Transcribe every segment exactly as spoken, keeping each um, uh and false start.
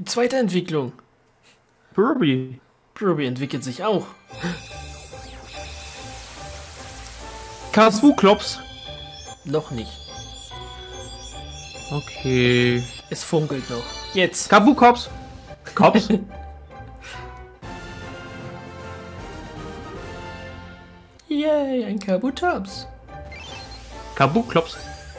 Zweite Entwicklung. Kirby. Kirby entwickelt sich auch. Kasu-Klops. Noch nicht. Okay. Es funkelt noch. Jetzt. Kabu-Kops. Kops. Yay, ein Kabutops. Kabu-Klops.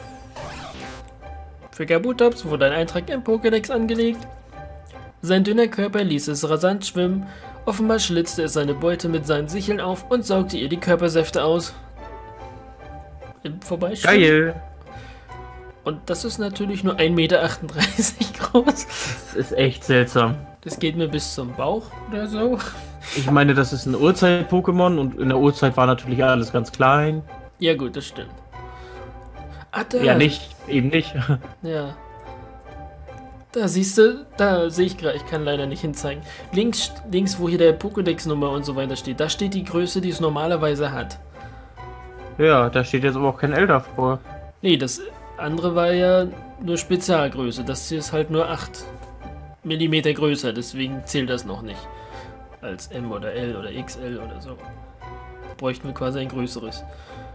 Für Kabutops wurde ein Eintrag im Pokédex angelegt. Sein dünner Körper ließ es rasant schwimmen. Offenbar schlitzte es seine Beute mit seinen Sicheln auf und saugte ihr die Körpersäfte aus. Im Vorbeischwimmen. Geil. Und das ist natürlich nur ein Meter achtunddreißig groß. Das ist echt seltsam. Das geht mir bis zum Bauch oder so. Ich meine, das ist ein Urzeit-Pokémon und in der Urzeit war natürlich alles ganz klein. Ja gut, das stimmt. Ah, da. Ja, nicht. Eben nicht. Ja. Da siehst du, da sehe ich gerade, ich kann leider nicht hinzeigen. Links, links, wo hier der Pokédex-Nummer und so weiter steht, da steht die Größe, die es normalerweise hat. Ja, da steht jetzt aber auch kein L davor. Nee, das andere war ja nur Spezialgröße. Das hier ist halt nur acht Millimeter größer, deswegen zählt das noch nicht. Als M oder L oder X L oder so. Bräuchten wir quasi ein größeres.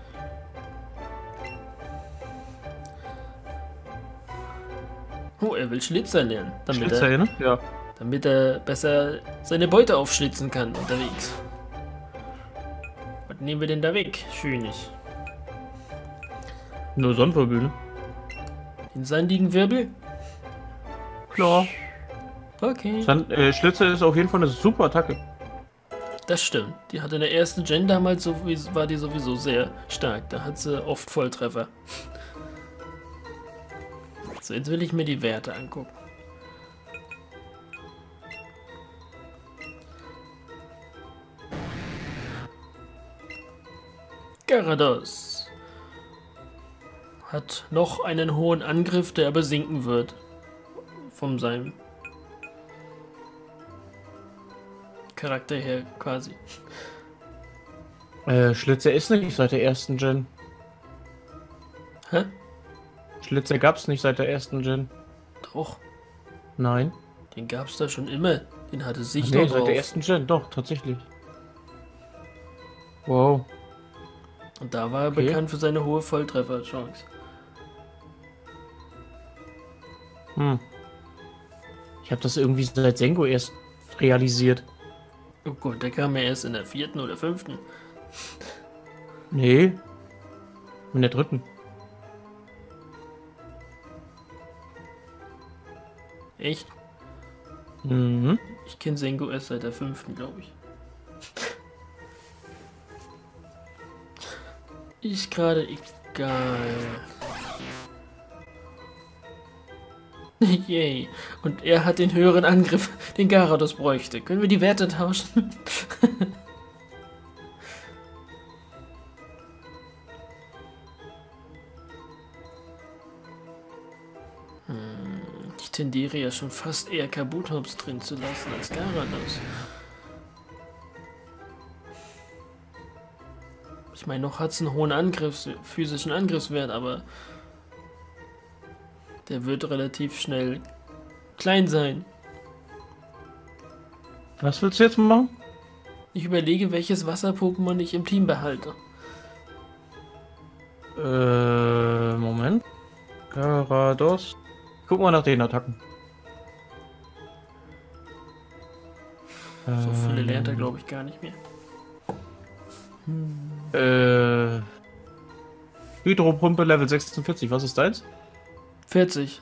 Oh, er will Schlitzer lernen. Damit Schlitzer, er, ne? Ja. damit er besser seine Beute aufschlitzen kann unterwegs. Was nehmen wir denn da weg? Schönes. Nur Sonnenwirbel, ne? Den sandigen Wirbel? Klar. Okay. Sand, äh, Schlitzer ist auf jeden Fall eine super Attacke. Das stimmt. Die hatte in der ersten Gen damals, so, war die sowieso sehr stark. Da hat sie oft Volltreffer. So, jetzt will ich mir die Werte angucken. Gyarados hat noch einen hohen Angriff, der aber sinken wird. Von seinem Charakter her quasi. Äh, Schlitzer ist nicht seit der ersten Gen. Hä? Schlitzer gab's nicht seit der ersten Gen. Doch, Nein. den gab's da schon immer. Den hatte sich Nee, doch seit drauf. der ersten Gen, doch, tatsächlich. Wow. Und da war er Okay. bekannt für seine hohe Volltreffer-Chance. Hm. Ich habe das irgendwie seit Sengo erst realisiert. Oh Gott, der kam ja erst in der vierten oder fünften. Nee. In der dritten. Echt? Mhm. Ich kenne Sengo erst seit der fünften, glaube ich. Ist gerade egal. Yay. Und er hat den höheren Angriff, den Gyarados bräuchte. Können wir die Werte tauschen? hm, ich tendiere ja schon fast eher Kabutops drin zu lassen als Gyarados. Ich meine, noch hat es einen hohen Angriffs physischen Angriffswert, aber der wird relativ schnell klein sein. Was willst du jetzt machen? Ich überlege, welches Wasser-Pokémon ich im Team behalte. Äh, Moment. Gyarados. Guck mal nach den Attacken. So viele lernt er, Ähm, glaube ich, gar nicht mehr. Äh. Hydropumpe Level sechsundvierzig, was ist deins? vierzig.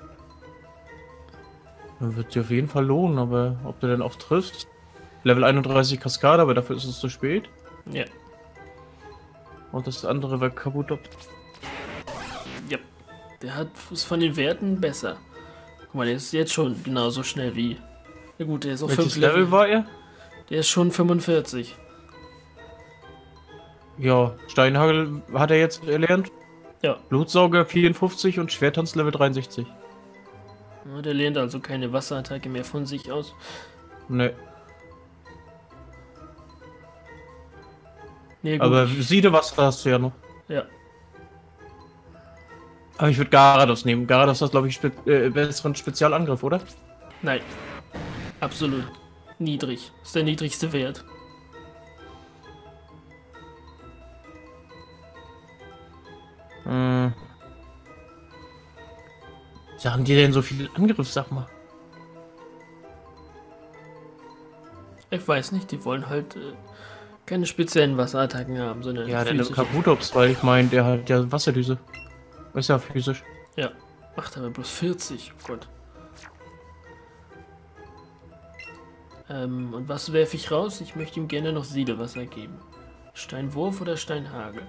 Dann wird sich auf jeden Fall lohnen, aber ob du denn oft triffst? Level einunddreißig Kaskade, aber dafür ist es zu spät. Ja. Und das andere war Kabutops. Ja. Der hat ist von den Werten besser. Guck mal, der ist jetzt schon genauso schnell wie. Ja gut, der ist auf Welches fünf Level Level. war er? Der ist schon fünfundvierzig. Ja, Steinhagel hat er jetzt erlernt. Ja. Blutsauger vierundfünfzig und Schwertanz Level dreiundsechzig. Ja, der lernt also keine Wasserattacke mehr von sich aus. Ne, Nee, gut. aber Siede was hast du ja noch. Ja. Aber ich würde Gyarados nehmen. Gyarados hat, glaube ich, spe äh, besseren Spezialangriff, oder? Nein. Absolut niedrig. Das ist der niedrigste Wert. Hm. Sagen die denn so viel Angriff, sag mal? Ich weiß nicht, die wollen halt äh, keine speziellen Wasserattacken haben, sondern Ja, der physische. Kabutops, weil ich meine, der hat ja Wasserdüse. Ist ja physisch. Ja, macht aber bloß vierzig. Oh Gott. Ähm, und was werfe ich raus? Ich möchte ihm gerne noch Siedewasser geben. Steinwurf oder Steinhagel?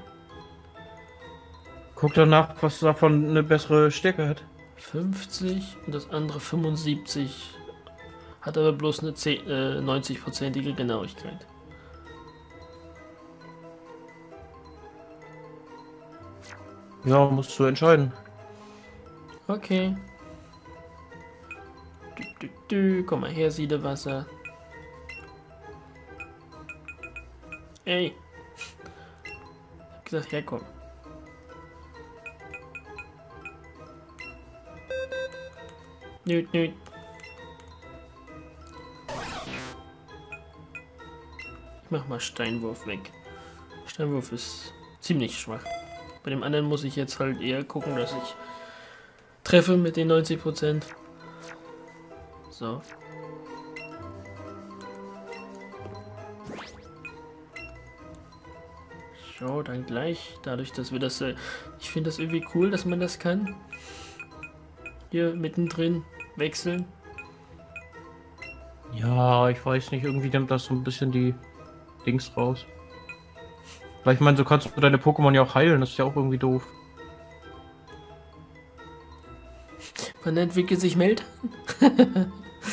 Guck danach, was davon eine bessere Stärke hat. fünfzig und das andere fünfundsiebzig. Hat aber bloß eine äh, neunzig-prozentige Genauigkeit. Ja, musst du entscheiden. Okay. Dü, dü, dü. Komm mal her, Siedewasser. Ey. Ich hab gesagt, herkomm. Nüt, nüt. Ich mach mal Steinwurf weg. Steinwurf ist ziemlich schwach. Bei dem anderen muss ich jetzt halt eher gucken, dass ich treffe mit den neunzig Prozent. So. So, dann gleich. Dadurch, dass wir das... Äh, ich finde das irgendwie cool, dass man das kann. Hier mittendrin wechseln. Ja, ich weiß nicht, irgendwie nimmt das so ein bisschen die Dings raus. Weil ich meine, so kannst du deine Pokémon ja auch heilen, das ist ja auch irgendwie doof. Wann entwickelt sich Meltan? Äh,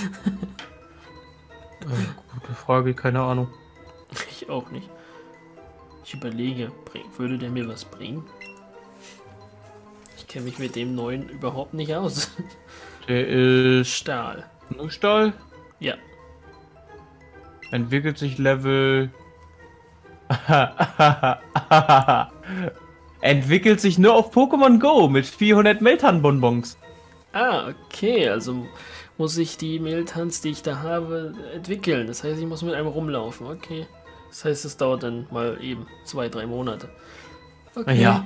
gute Frage, keine Ahnung. Ich auch nicht. Ich überlege, würde der mir was bringen? Ich kenne mich mit dem neuen überhaupt nicht aus. Der ist Stahl. nur Stahl. Ja. Entwickelt sich Level... Entwickelt sich nur auf Pokémon Go mit vierhundert Meltan-Bonbons. Ah, okay. Also muss ich die Meltans, die ich da habe, entwickeln. Das heißt, ich muss mit einem rumlaufen. Okay. Das heißt, es dauert dann mal eben zwei, drei Monate. Okay. Ja.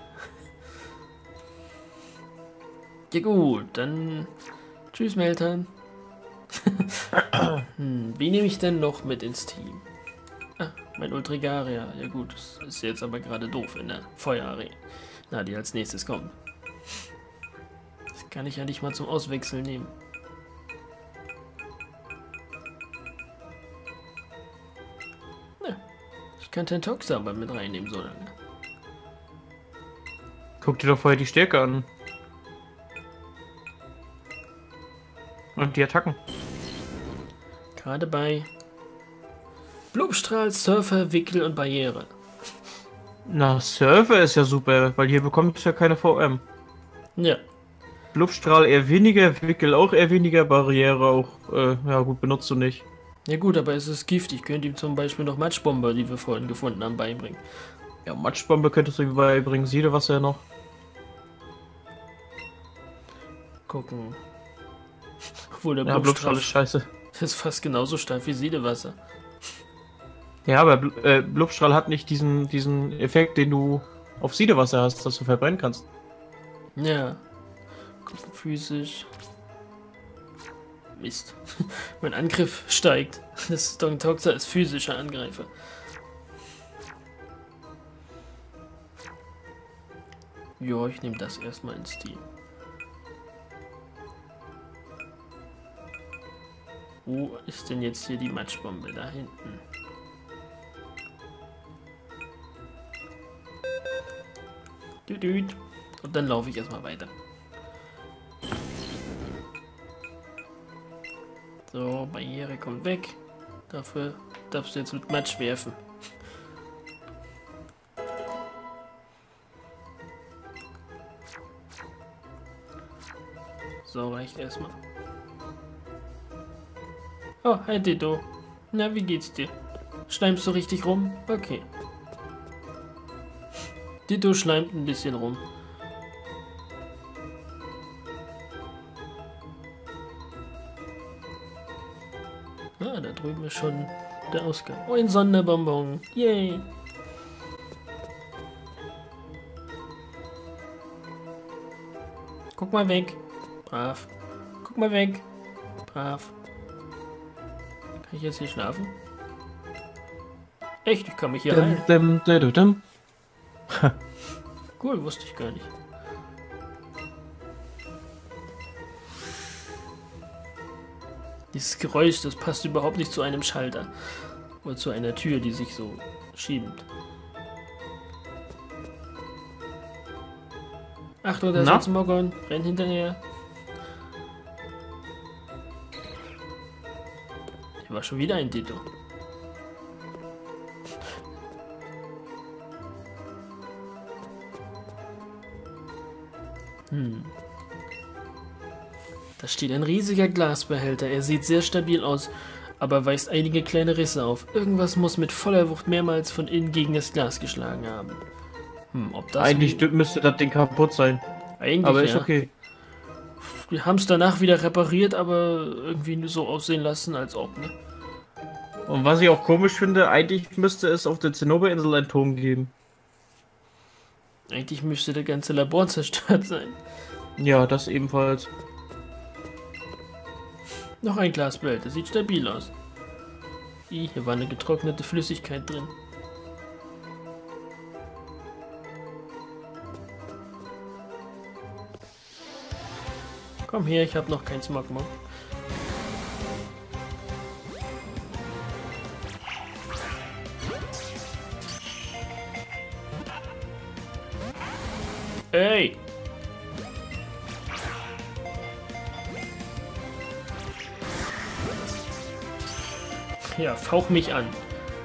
Ja gut, dann tschüss Meltan. hm, wie nehme ich denn noch mit ins Team? Ah, mein Ultrigaria. Ja gut, das ist jetzt aber gerade doof in der Feuerarena. Na, die als nächstes kommt. Das kann ich ja nicht mal zum Auswechseln nehmen. Na, ich kann Tentoxa aber mit reinnehmen so lange. Guck dir doch vorher die Stärke an. Und die Attacken. Gerade bei Blubstrahl, Surfer, Wickel und Barriere. Na, Surfer ist ja super, weil hier bekommst du ja keine V M. Ja. Luftstrahl eher weniger, Wickel auch eher weniger, Barriere auch, äh, ja gut, benutzt du nicht. Ja gut, aber es ist Gift. Ich könnte ihm zum Beispiel noch Matschbomber, die wir vorhin gefunden haben, beibringen. Ja, Matschbombe könntest du ihm beibringen, Siedewasser noch. Gucken. Obwohl der Ja, Blubstrahl Blubstrahl ist scheiße. ist fast genauso stark wie Siedewasser. Ja, aber Bl äh, Blubstrahl hat nicht diesen, diesen Effekt, den du auf Siedewasser hast, dass du verbrennen kannst. Ja. Gucken, physisch. Mist. Mein Angriff steigt. Das Dontoxa ist physischer Angreifer. Ja, ich nehme das erstmal ins Team. Wo ist denn jetzt hier die Matschbombe? Da hinten. Düdüt. Und dann laufe ich erstmal weiter. So, Barriere kommt weg. Dafür darfst du jetzt mit Matsch werfen. So, reicht erstmal. Oh, hi Ditto. Na, wie geht's dir? Schleimst du richtig rum? Okay. Ditto schleimt ein bisschen rum. Ah, da drüben ist schon der Ausgang. Oh, ein Sonderbonbon. Yay. Guck mal weg. Brav. Guck mal weg. Brav. Kann ich jetzt hier schlafen? Echt? Ich kann mich hier rein. Dim, dim, dim, dim. Cool, wusste ich gar nicht. Dieses Geräusch, das passt überhaupt nicht zu einem Schalter. Oder zu einer Tür, die sich so schiebt. Achtung, da ist Na? jetzt ein Mogon. Renn hinterher. Hier war schon wieder ein Ditto. Hm. Da steht ein riesiger Glasbehälter. Er sieht sehr stabil aus, aber weist einige kleine Risse auf. Irgendwas muss mit voller Wucht mehrmals von innen gegen das Glas geschlagen haben. Hm, ob das Eigentlich müsste das Ding kaputt sein. Eigentlich, Aber ist ja. okay. Wir haben es danach wieder repariert, aber irgendwie nur so aussehen lassen, als ob, ne? Und was ich auch komisch finde, eigentlich müsste es auf der Zinnoberinsel einen Turm geben. Eigentlich müsste der ganze Labor zerstört sein. Ja, das ebenfalls. Noch ein Glasbehälter, sieht stabil aus. Ih, hier war eine getrocknete Flüssigkeit drin. Komm her, ich habe noch kein Smogmog. Ey! Ja, fauch mich an.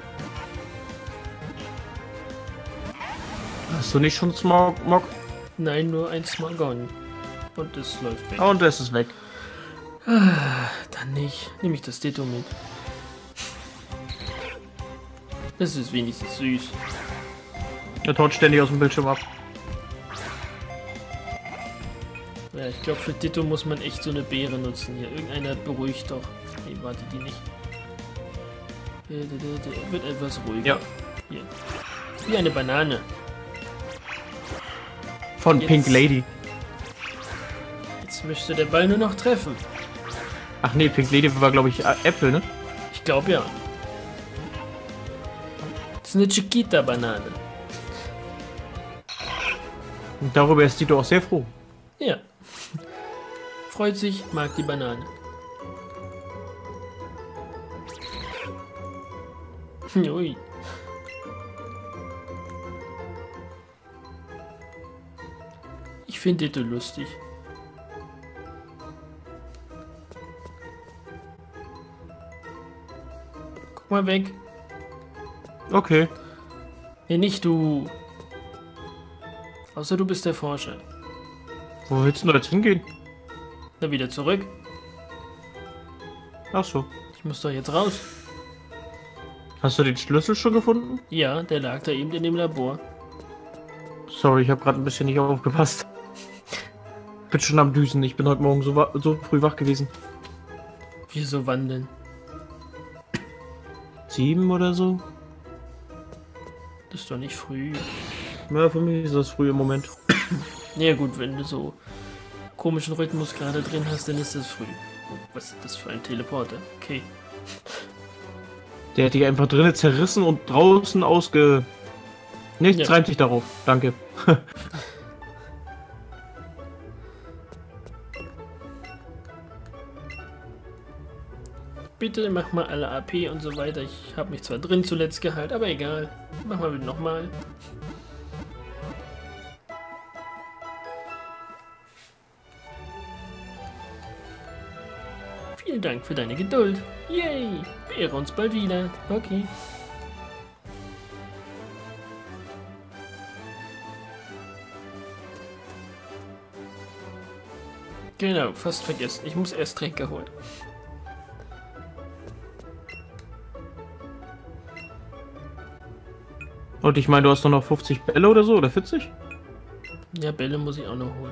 Hast du nicht schon Smog? Smog? Nein, nur ein Smogon. Und es läuft weg. Und es ist weg. Dann nicht. Nehme ich das Ditto mit. Das ist wenigstens süß. Er taut ständig aus dem Bildschirm ab. Ja, ich glaube, für Ditto muss man echt so eine Beere nutzen. Hier, irgendeiner beruhigt doch. Nee, warte, die nicht. Der, der, der, der wird etwas ruhiger. Ja. Hier. Wie eine Banane. Von Jetzt. Pink Lady. Jetzt müsste der Ball nur noch treffen. Ach nee, Pink Lady war glaube ich Ä- Äpfel, ne? Ich glaube ja. Das ist eine Chiquita-Banane. Und darüber ist Tito auch sehr froh. Ja. Freut sich, mag die Banane. Ui. Ich finde Ditto lustig. Guck mal weg. Okay. Nee, nicht du. Außer du bist der Forscher. Wo willst du jetzt hingehen? Na, wieder zurück. Ach so. Ich muss doch jetzt raus. Hast du den Schlüssel schon gefunden? Ja, der lag da eben in dem Labor. Sorry, ich habe gerade ein bisschen nicht aufgepasst. Bin schon am Düsen. Ich bin heute Morgen so, wa- so früh wach gewesen. Wieso wandeln? Sieben oder so? Das ist doch nicht früh. Ja, für mich ist das früh im Moment. Ja gut, wenn du so komischen Rhythmus gerade drin hast, dann ist das früh. Was ist das für ein Teleporter? Okay. Der hat dich einfach drinnen zerrissen und draußen ausge... Nichts Ja. reimt sich darauf. Danke. Bitte mach mal alle A P und so weiter. Ich habe mich zwar drin zuletzt geheilt, aber egal. Mach mal nochmal. Vielen Dank für deine Geduld. Yay! Beehre uns bald wieder. Okay. Genau, fast vergessen. Ich muss erst Tränke holen. Und ich meine, du hast doch noch fünfzig Bälle oder so, oder vierzig? Ja, Bälle muss ich auch noch holen.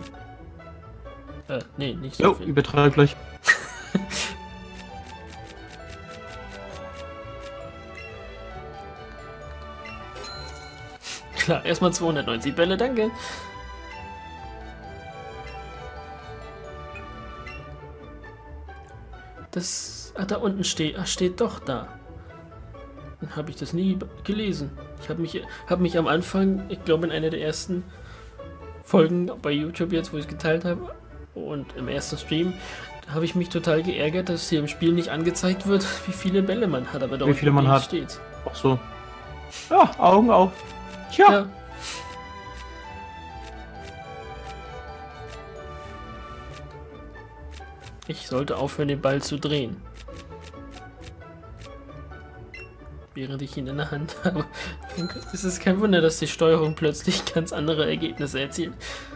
Äh, nee, nicht so Jo, viel. übertreib gleich. klar. Erstmal zweihundertneunzig Bälle, danke. Das... Ah, da unten steht... Ach, steht doch da. Dann habe ich das nie gelesen. Ich habe mich, hab mich am Anfang, ich glaube in einer der ersten Folgen bei YouTube jetzt, wo ich es geteilt habe, und im ersten Stream, da habe ich mich total geärgert, dass hier im Spiel nicht angezeigt wird, wie viele Bälle man hat. Aber wie viele man hat. Steht. Ach so. Ja, Augen auf. Tja. Ja. Ich sollte aufhören, den Ball zu drehen. Während ich ihn in der Hand habe. Es ist kein Wunder, dass die Steuerung plötzlich ganz andere Ergebnisse erzielt.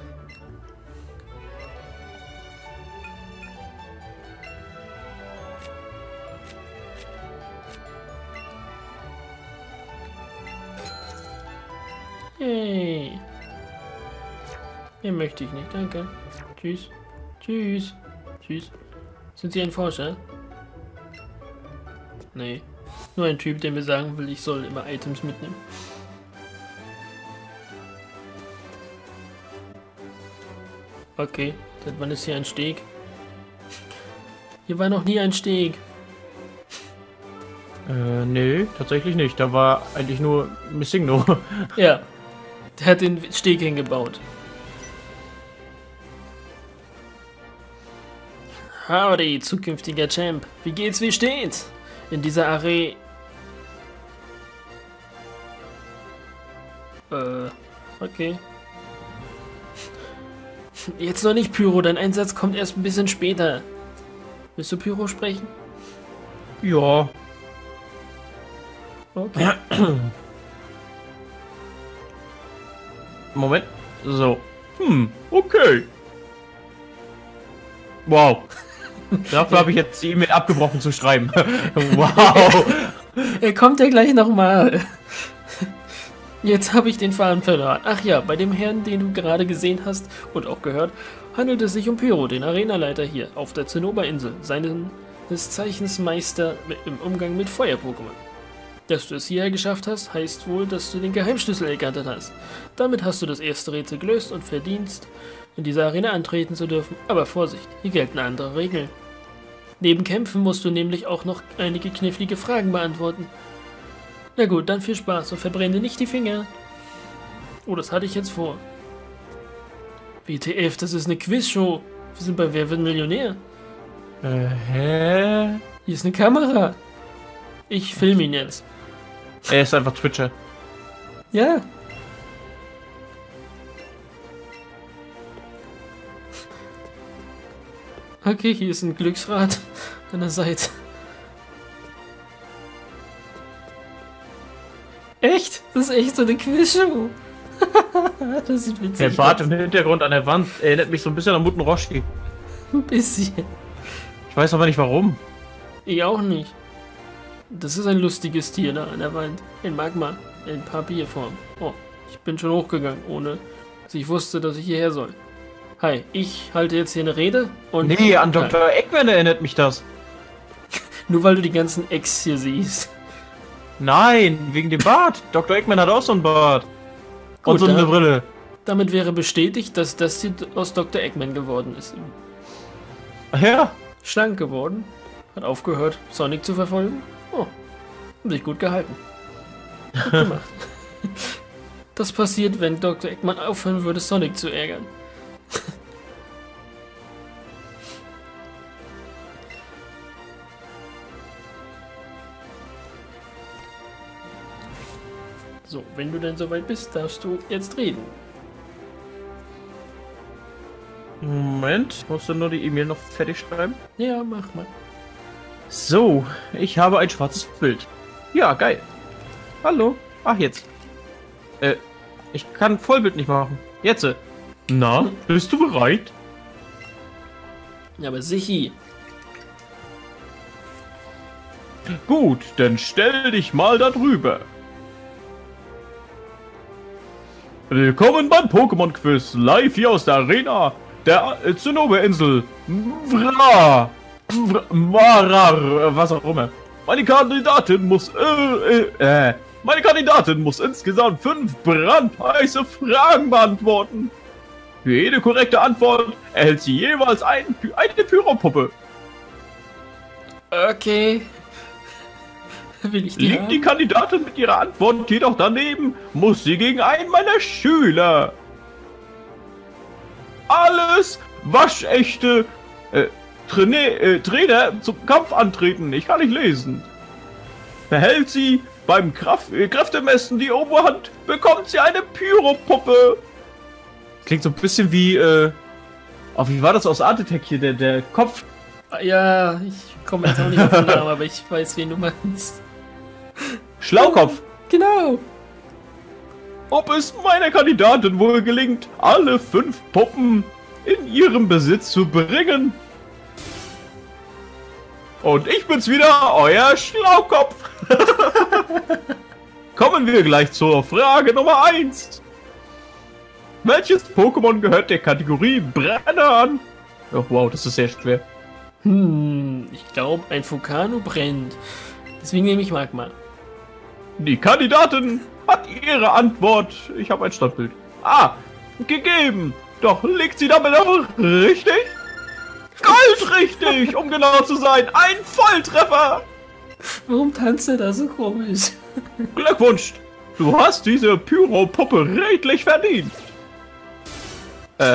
Hey. Mehr möchte ich nicht, danke. Tschüss. Tschüss. Tschüss. Sind Sie ein Forscher? Nee. Nur ein Typ, der mir sagen will, ich soll immer Items mitnehmen. Okay, seit wann ist hier ein Steg? Hier war noch nie ein Steg. Äh, nee, tatsächlich nicht. Da war eigentlich nur Missingno. Ja, der hat den Steg hingebaut. Howdy, zukünftiger Champ. Wie geht's, wie steht's? In dieser Arena... Äh, okay. Jetzt noch nicht, Pyro. Dein Einsatz kommt erst ein bisschen später. Willst du Pyro sprechen? Ja. Okay. Moment. So. Hm, okay. Wow. Dafür habe ich jetzt die E-Mail abgebrochen zu schreiben. Wow. Er kommt ja gleich nochmal. Jetzt habe ich den Faden verloren. Ach ja, bei dem Herrn, den du gerade gesehen hast und auch gehört, handelt es sich um Pyro, den Arenaleiter hier auf der Zinnoberinsel, seines Zeichens Meister im Umgang mit Feuer-Pokémon. Dass du es hierher geschafft hast, heißt wohl, dass du den Geheimschlüssel ergattert hast. Damit hast du das erste Rätsel gelöst und verdienst, in dieser Arena antreten zu dürfen. Aber Vorsicht, hier gelten andere Regeln. Neben Kämpfen musst du nämlich auch noch einige knifflige Fragen beantworten. Na gut, dann viel Spaß und verbrenne nicht die Finger. Oh, das hatte ich jetzt vor. W T F, das ist eine Quizshow. Wir sind bei Wer wird Millionär? Äh, hä? Hier ist eine Kamera. Ich filme ihn jetzt. Er ist einfach Twitcher. Ja. Okay, hier ist ein Glücksrad an der Seite. Echt? Das ist echt so eine Quizshow. Das sieht witzig Der aus. Bart im Hintergrund an der Wand erinnert mich so ein bisschen an Muten Roshi. Ein bisschen. Ich weiß aber nicht warum. Ich auch nicht. Das ist ein lustiges Tier da an der Wand. Ein Magma. In Papierform. Oh, ich bin schon hochgegangen, ohne dass ich wusste, dass ich hierher soll. Hi, ich halte jetzt hier eine Rede und... Nee, an Doktor Eggman erinnert mich das. Nur weil du die ganzen Eggs hier siehst. Nein, wegen dem Bart. Doktor Eggman hat auch so einen Bart. Gut, und so eine da- Brille. Damit wäre bestätigt, dass das hier aus Doktor Eggman geworden ist. Ach ja. Schlank geworden. Hat aufgehört, Sonic zu verfolgen. Oh, hat sich gut gehalten. Gut gemacht. Das passiert, wenn Doktor Eggman aufhören würde, Sonic zu ärgern. So, wenn du denn soweit bist, darfst du jetzt reden. Moment, musst du nur die E-Mail noch fertig schreiben? Ja, mach mal. So, ich habe ein schwarzes Bild. Ja, geil. Hallo. Ach, jetzt. Äh, ich kann Vollbild nicht machen. Jetzt. äh. Na, bist du bereit? Ja, aber Sichi. Gut, dann stell dich mal da drüber. Willkommen beim Pokémon-Quiz, live hier aus der Arena der äh, Zinnoberinsel. Mra. Mra. Marar, was auch immer. Meine Kandidatin muss äh, äh, äh, Meine Kandidatin muss insgesamt fünf brandheiße Fragen beantworten. Für jede korrekte Antwort erhält sie jeweils ein, eine Pyropuppe. Okay. Will ich die Liegt haben? die Kandidatin mit ihrer Antwort jedoch daneben, muss sie gegen einen meiner Schüler alles waschechte äh, Trainer, äh, Trainer zum Kampf antreten. Ich kann nicht lesen. Behält sie beim Kraft, äh, Kräftemessen die Oberhand, bekommt sie eine Pyropuppe. Klingt so ein bisschen wie, äh, oh, wie war das aus Art Attack hier, der, der Kopf? Ja, ich komme jetzt auch nicht auf den Namen, aber ich weiß, wen du meinst. Schlaukopf. Genau. Ob es meiner Kandidatin wohl gelingt, alle fünf Puppen in ihrem Besitz zu bringen? Und ich bin's wieder, euer Schlaukopf. Kommen wir gleich zur Frage Nummer eins. Welches Pokémon gehört der Kategorie Brenner an? Oh, wow, das ist sehr schwer. Hm, ich glaube, ein Fukano brennt. Deswegen nehme ich Magma. Die Kandidatin hat ihre Antwort. Ich habe ein Standbild. Ah, gegeben. Doch liegt sie damit auch richtig? Gold richtig, um genau zu sein. Ein Volltreffer. Warum tanzt er da so komisch? Glückwunsch. Du hast diese Pyro-Puppe redlich verdient. Äh.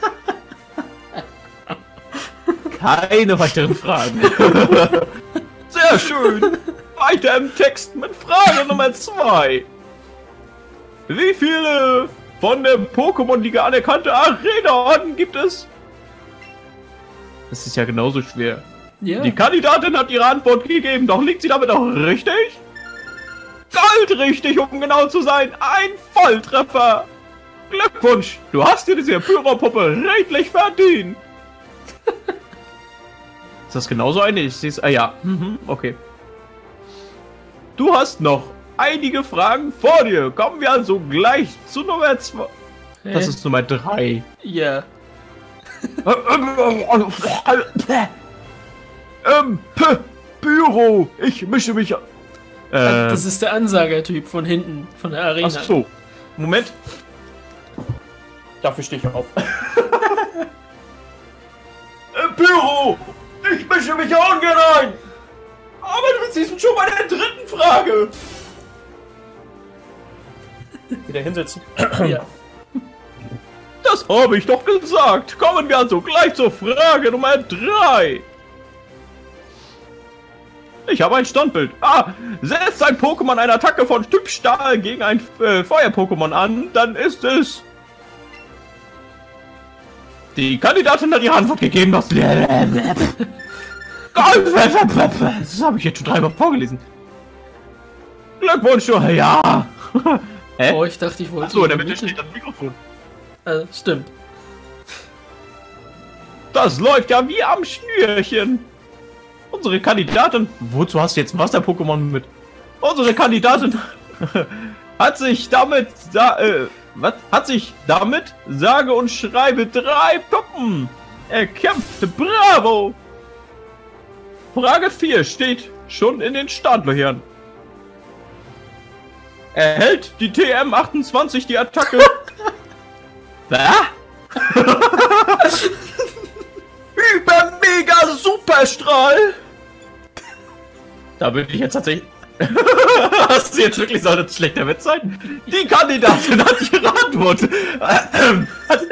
Keine weiteren Fragen. Sehr schön. Weiter im Text mit Frage Nummer zwei. Wie viele von der Pokémon-Liga anerkannte Arena-Orden gibt es? Das ist ja genauso schwer. Ja. Die Kandidatin hat ihre Antwort gegeben, doch liegt sie damit auch richtig? Gold richtig, um genau zu sein. Ein Volltreffer. Glückwunsch, du hast dir diese Pyro-Puppe redlich verdient. Ist das genauso eine? Ich sehe es. Ah ja, mhm, okay. Du hast noch einige Fragen vor dir. Kommen wir also gleich zu Nummer zwei. Hä? Das ist Nummer drei. Ja. ähm, P Pyro, ich mische mich. Äh, Das ist der Ansager-Typ von hinten, von der Arena. Ach so. Moment. Dafür stehe ich auf. äh, Pyro, ich mische mich auch ungern ein. Aber du siehst schon bei der dritten Frage. Wieder hinsetzen. Ja. Das habe ich doch gesagt. Kommen wir also gleich zur Frage Nummer drei. Ich habe ein Standbild. Ah, setzt ein Pokémon eine Attacke von Typ Stahl gegen ein äh, Feuer-Pokémon an, dann ist es... Die Kandidatin hat ihre Antwort gegeben, das... Das habe ich jetzt schon dreimal vorgelesen. Glückwunsch, ja. Hä? Oh, ich dachte, ich wollte... Achso, in der Mitte steht das Mikrofon. Äh, stimmt. Das läuft ja wie am Schnürchen. Unsere Kandidatin... Wozu hast du jetzt ein Wasser-Pokémon mit? Unsere Kandidatin hat sich damit... Da, äh, was? Hat sich damit sage und schreibe drei Puppen erkämpft. Bravo! Frage vier steht schon in den Startlöchern. Erhält die T M achtundzwanzig die Attacke... Über Mega Superstrahl. Da würde ich jetzt tatsächlich... Hast du jetzt wirklich, soll das schlechter Witz sein? Die Kandidatin hat ihre Antwort. hat...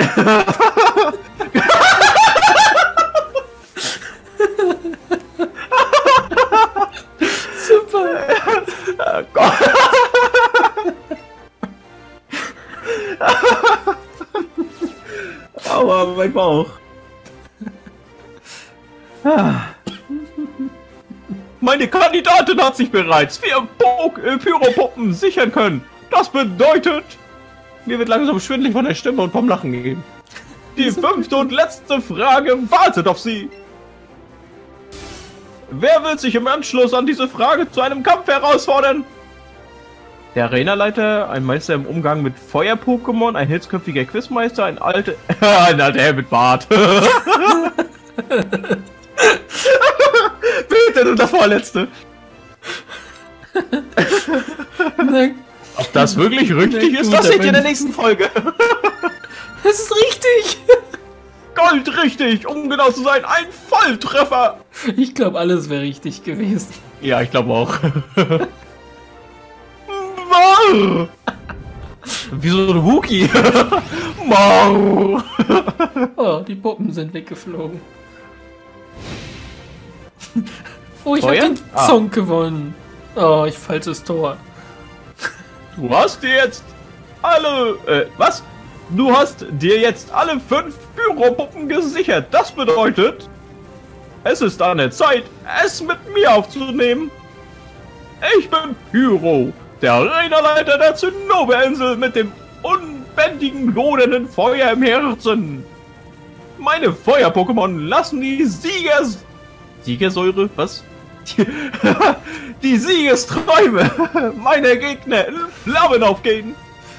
Super. Oh Gott. Aua, mein Bauch. Meine Kandidatin hat sich bereits vier äh, Pyropuppen sichern können. Das bedeutet, mir wird langsam schwindelig von der Stimme und vom Lachen gehen. Die fünfte und letzte Frage wartet auf Sie. Wer will sich im Anschluss an diese Frage zu einem Kampf herausfordern? Der Arenaleiter, ein Meister im Umgang mit Feuer-Pokémon, ein hitzköpfiger Quizmeister, ein alter... ein alter Herr mit Bart. Bitte, du das Vorletzte. Na, Ob das wirklich richtig Na ist, gut, das seht ihr in der aber- nächsten Folge. das ist richtig! Gold richtig, um genau zu sein, ein Volltreffer. Ich glaube, alles wäre richtig gewesen. Ja, ich glaube auch. Marr. Wie so ein Wookie. Marr. Oh, die Puppen sind weggeflogen. Oh, ich habe Feuer? den Ah. Song gewonnen. Oh, ich falsches Tor. Du hast dir jetzt alle, äh, was? Du hast dir jetzt alle fünf Pyropuppen gesichert. Das bedeutet, es ist an der Zeit, es mit mir aufzunehmen. Ich bin Pyro, der Reinerleiter der Zinnoberinsel mit dem unbändigen, lodernden Feuer im Herzen. Meine Feuer-Pokémon lassen die Siegers... Siegersäure? Was? Die, die Siegesträume meiner Gegner in Flammen aufgehen.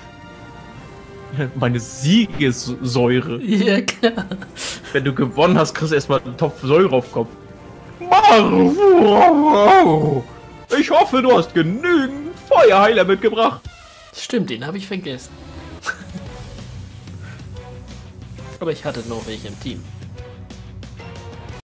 Meine Siegessäure. Ja, klar. Wenn du gewonnen hast, kriegst du erstmal einen Topf Säure auf den Kopf. Ich hoffe, du hast genügend Feuerheiler mitgebracht. Stimmt, den habe ich vergessen. Aber ich hatte noch welche im Team.